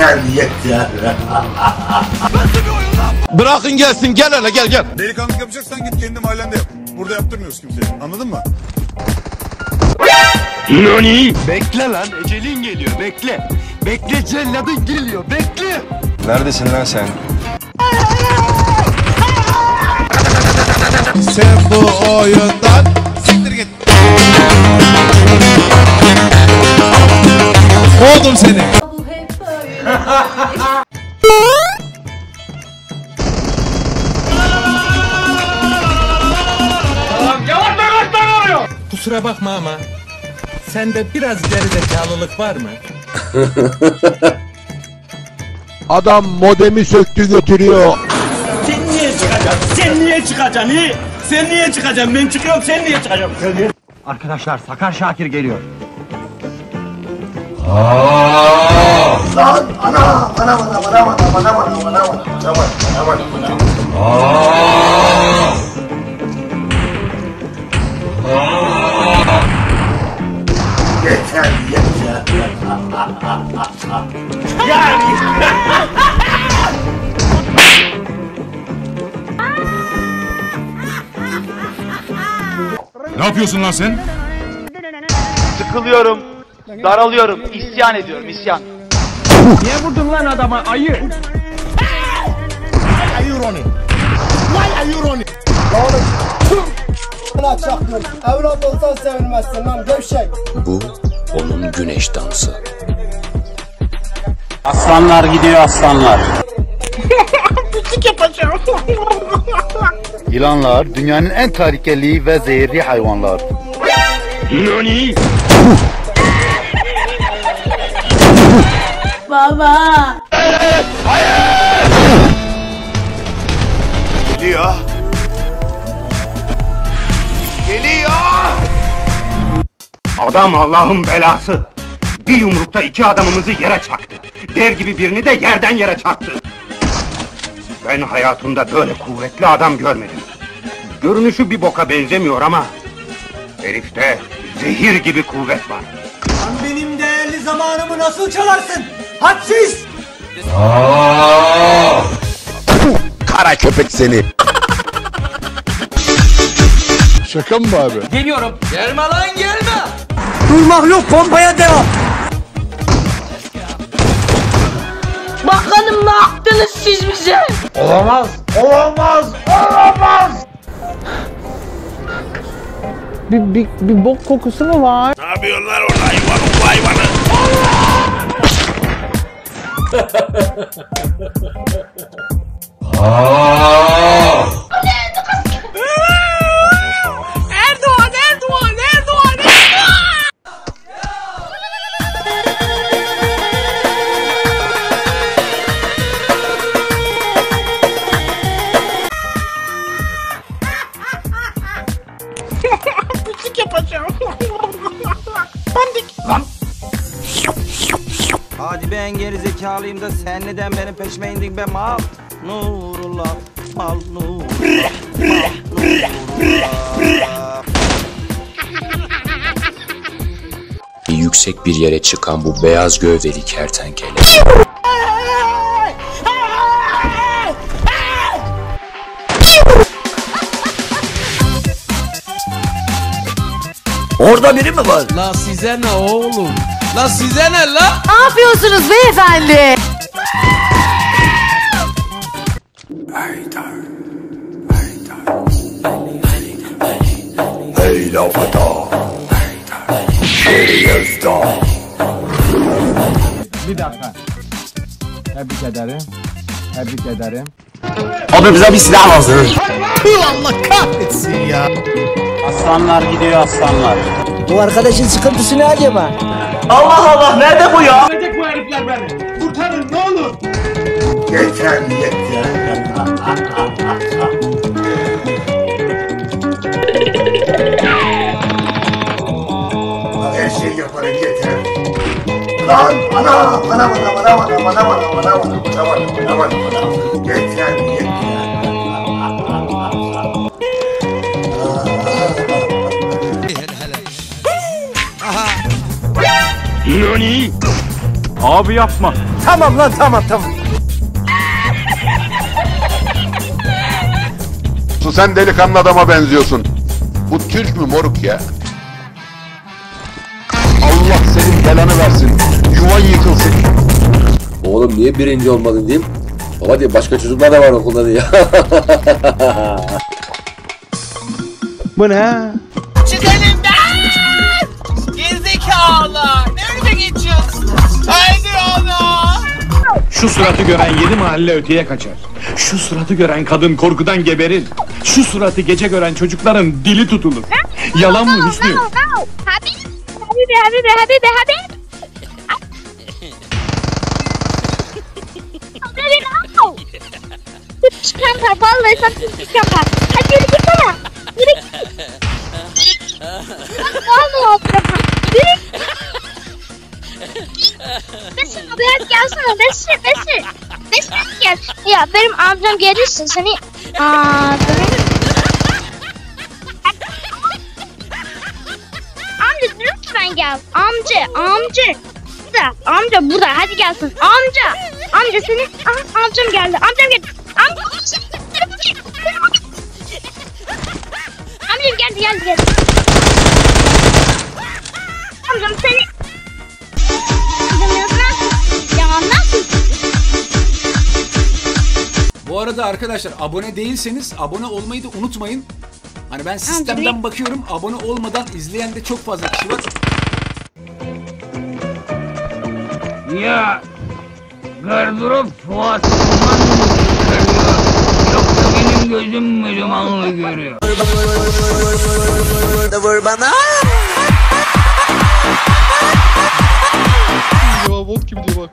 Yeter. Bırakın gelsin, gel hele gel. Delikanlık yapacaksan git kendi mahallende yap. Burada yaptırmıyoruz kimseye. Anladın mı? Nani? Bekle lan, ecelin geliyor, bekle. Bekle, celladın geliyor, bekle. Neredesin lan sen? Sen bu oyundan siktir git. Kovdum seni. Kusura bakma ama sende biraz gerizekalılık var mı? Adam modemi söktü götürüyor. Sen niye çıkacaksın? Sen niye çıkacaksın? Sen niye çıkacaksın? Ben çıkıyorum, sen niye çıkacaksın? Arkadaşlar, Sakar Şakir geliyor. Lan ana. Yeter. Ne yapıyorsun lan sen? Sıkılıyorum, daralıyorum, isyan ediyorum, isyan. Niye vurdun lan adama, ayı? Evlat olsan sevilmezsin lan gevşek. Bu onun güneş dansı. Aslanlar gidiyor, aslanlar. Yılanlar dünyanın en tehlikeli ve zehirli hayvanlar. Nani? Baba. Geliyor. Adam Allah'ın belası. Bir yumrukta iki adamımızı yere çaktı. Dev gibi birini de yerden yere çaktı. Ben hayatımda böyle kuvvetli adam görmedim. Görünüşü bir boka benzemiyor ama herifte zehir gibi kuvvet var. Lan benim değerli zamanımı nasıl çalarsın? Hadsiz! Kara köpek seni. Şaka mı abi? Geliyorum. Gelme lan gelme! Durmak yok, pompaya devam. Bakalım ne yaptınız siz bize? Olamaz. Bir bok kokusu mu var? Ne yapıyorlar orada hayvanı? Erdoğan! Pislik yapacağım. Bandik. Lan! Hadi ben gerizekalıyım da sen neden benim peşime indin be mal? Nurullah, mal nur. Yüksek bir yere çıkan bu beyaz gövdeli kertenkele. Orada biri mi var? La size ne oğlum? La size ne la? Ne yapıyorsunuz beyefendi? Hey lafata. Bir dakika. Tebrik ederim. Abi bize bir silah lazım. Allah kahretsin ya. Aslanlar gidiyor, aslanlar. Bu arkadaşın sıkıntısı ne acaba? Ölecek bu herifler beni. Kurtarın ne olur. Yeter. Her şey yaparım yeter. Lan ana. Yeter. Nani? Abi yapma. Tamam lan tamam. Sen delikanlı adama benziyorsun. Bu Türk mü moruk ya? Allah senin belanı versin. Yuvan yıkılsın. Oğlum niye birinci olmadın diyeyim. Baba diye başka çocuklar da var okulda diye. Bu ne? Çık elimden! Gerizekalı! Nerede geçiyorsun? Haydi oğlum! Şu suratı gören 7 mahalle öteye kaçar. Şu suratı gören kadın korkudan geberir. Şu suratı gece gören çocukların dili tutulur. Yalan mı Hüsnü? Habibi. Çıkan vallahi sen çıkan. Hadi yürü git bana. Yürü git. Vallahi Yürü. Besin abi hadi gelsene. Besin gel. Ya benim amcam gelirse seni. Amca lütfen gel. Amca burada. Hadi gelsin. Amca seni. Amcam geldi. Amcam geldi. Amcam geldi. Amcam seni. Ya nasıl? Bu arada arkadaşlar abone değilseniz abone olmayı da unutmayın. Hani ben sistemden bakıyorum, abone olmadan izleyen de çok fazla kişi var. Ya gardırop Fuat Kuman mı çıkarıyor? Yoksa benim gözüm mü dumanlı görüyor? Vur bana. Ya bot gibi diyor bak.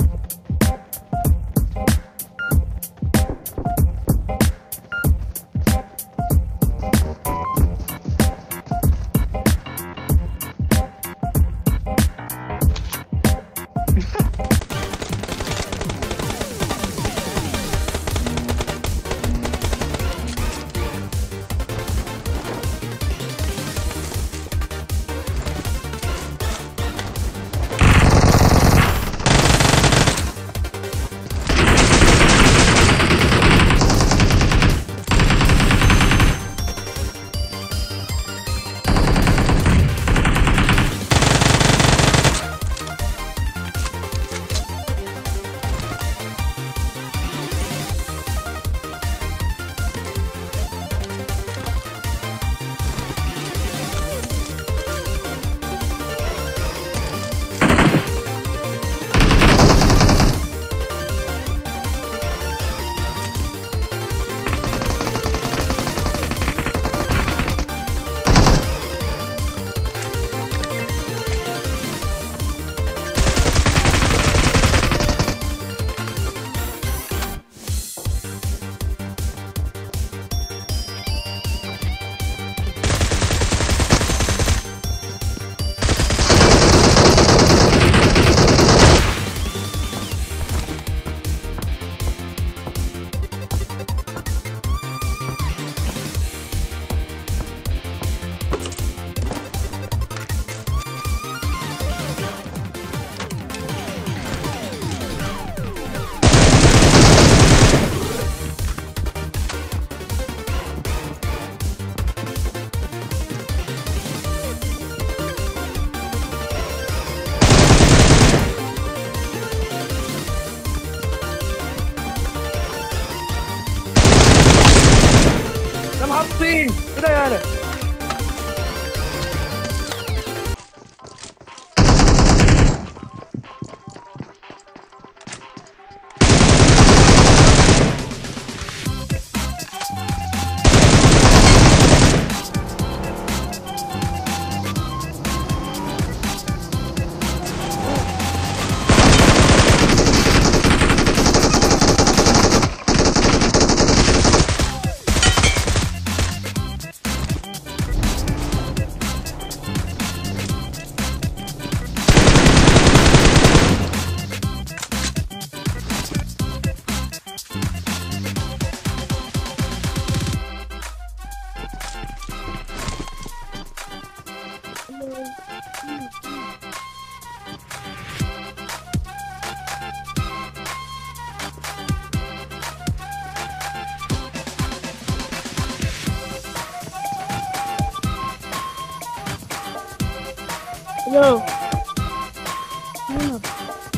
Haklıyım. Bu da yani. Hello. Team up.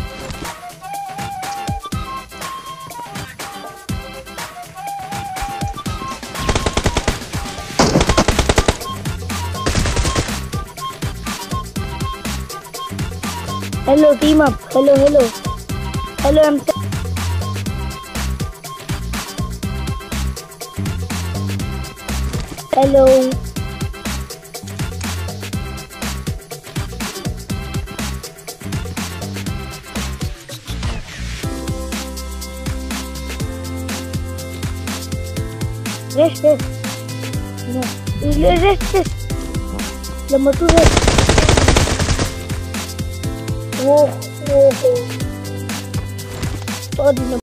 Hello, team up. Hello, hello. Hello, I'm hello. Rest. No. Rest. Number 2 rest. Oh. Sorry.